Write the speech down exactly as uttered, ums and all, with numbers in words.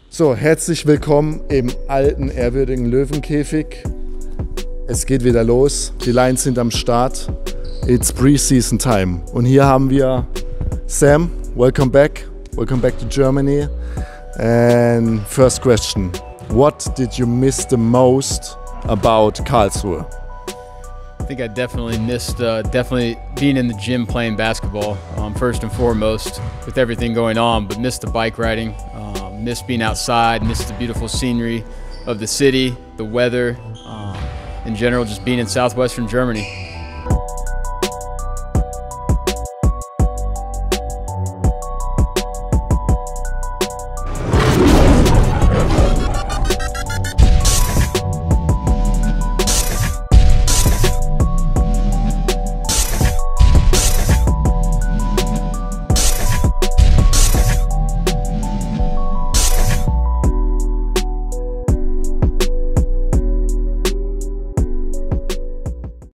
So, herzlich willkommen im alten, ehrwürdigen Löwenkäfig. Es geht wieder los, die Lions sind am Start. It's Preseason time. Und hier haben wir Sam, welcome back. Welcome back to Germany. And first question, what did you miss the most about Karlsruhe? I think I definitely missed uh, definitely being in the gym playing basketball, um, first and foremost, with everything going on, but missed the bike riding, um, missed being outside, missed the beautiful scenery of the city, the weather, um, in general, just being in southwestern Germany.